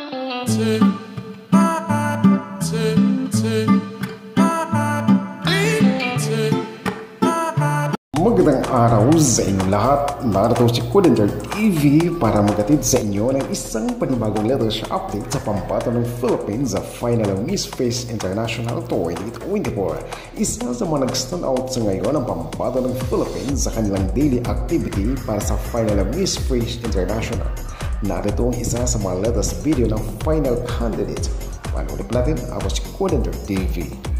Magandang araw sa inyong lahat. Narito si Codenter TV para magatid sa inyo ng isang panibagong latest update sa pambato ng Philippines sa final ng Miss Face International 2024. Isa sa mga nag-stand out sa ngayon ang pambato ng Philippines sa kanilang daily activity para sa final ng Miss Face International. Narito ang isa sa mga latest video ng final candidate. Panoorin natin ako si Codenter TV.